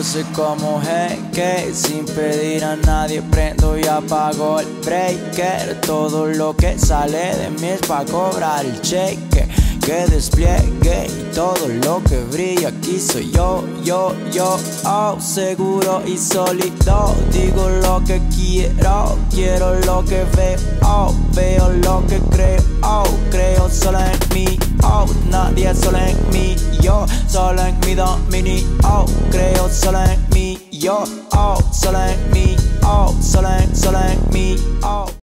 soy como jeque, sin pedir a nadie prendo y apago el breaker. Todo lo que sale de mí es pa' cobrar el cheque que despliegue, y todo lo que brilla aquí soy yo, oh, seguro y sólido. Digo lo que quiero lo que veo lo que creo solo en mí, nadie solo en mí, yo solo en mi dominio, creo solo en mí, yo, solo en mí, solo en mí,